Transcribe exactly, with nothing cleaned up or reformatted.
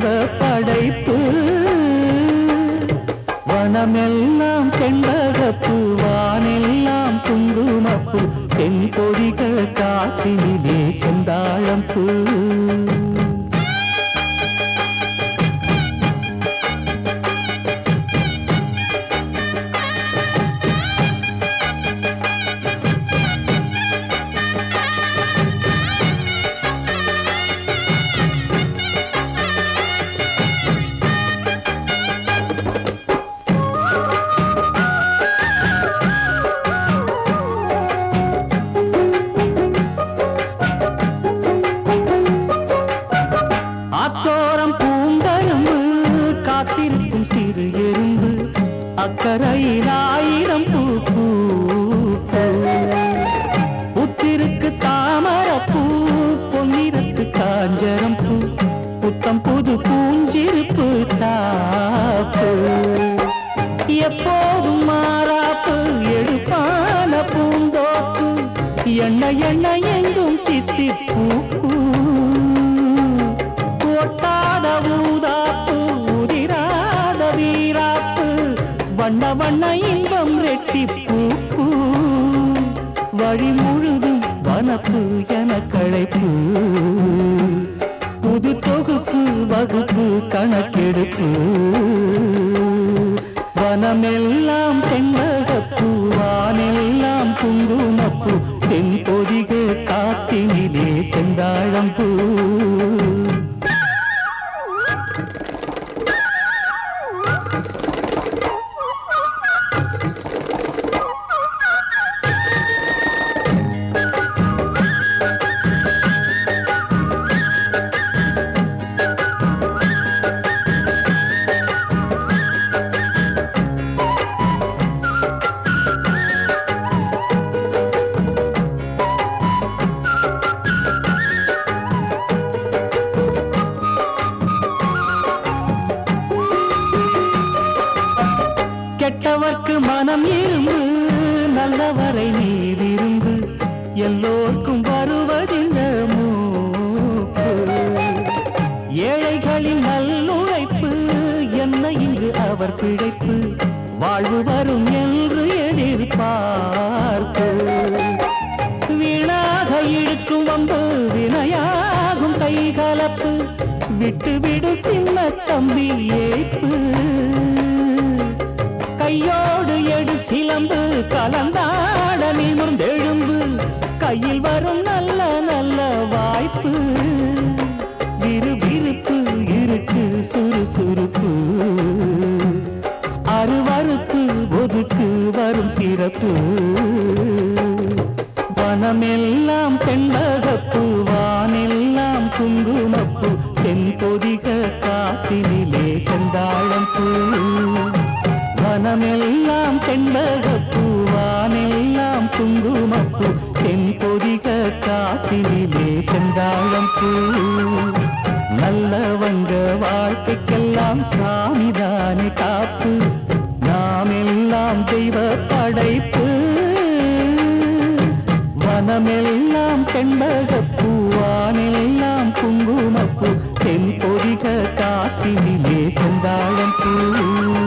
படைப்பு வனமெல்லாம் செண்பகப்பூ வானெல்லாம் குங்குமப்பூ தென் பொதிகள் காத்தினிலே செந்தாழம் பூ காத்திருக்கும் சிறு எறும்பு அக்கரையில் ஆயிரம் பூ புத்திருக்கு தாமரப்பூ பொன்னிறத்து காஞ்சரம் பூ புத்தம் புது பூஞ்சிருப்பு தாப்பு எப்போதும் மாறாப்பு எடுப்பான பூந்தோப்பு எண்ணெய் எண்ணெய் எங்கும் தித்திப்பூ ஒட்டாத ஊதாப்பு உதிராத வீராப்பு வண்ண வண்ண இன்பம் ரெட்டிப்பூ வழி முழுதும் வனப்பு என களைப்பு புது தொகுப்பு வகுப்பு கணக்கெடுப்பு வனமெல்லாம் செண்பகப்பூ வானெல்லாம் குங்குமப்பூ தென் பொதிகை காத்தினிலே செந்தாழம் பூ கெட்டவர்க்கு மனம் இரும்பு நல்லவரை நீர் இருந்து எல்லோருக்கும் வருவதிந்த மூப்பு ஏழைகளின் நல்லுழைப்பு என்ன இங்கு அவர் பிழைப்பு வாழ்வு வரும் என்று எதிர்பார்ப்பு வீணாக இழுக்கும் வந்து வினையாகும் கைகலப்பு விட்டு விடு சின்ன தம்பி ஏய்ப்பு கையோடு எடு சிலம்பு கலந்தாட நிமிர்ந்தெழும்பு கையில் வரும் நல்ல நல்ல வாய்ப்பு விறுவிறுப்பு இருக்கு சுறுசுறுப்பு அருவறுப்பு ஒதுக்கு வரும் சிறப்பு வனமெல்லாம் செண்பகப்பூ வானெல்லாம் குங்குமப்பூ தென் பொதிக காத்தினிலே செந்தாழம் பூ வனமெல்லாம் செண்பகப்பூ வானெல்லாம் குங்குமப்பூ தென் பொதிக காத்தினிலே செந்தாழம் பூ நல்லவங்க வாழ்க்கைக்கெல்லாம் சாமிதானே காப்பு நாம் எல்லாம் தெய்வ படைப்பு வனமெல்லாம் செண்பகப்பூ வானெல்லாம் குங்குமப்பூ தென் பொதிக காத்தினிலே செந்தாழம் பூ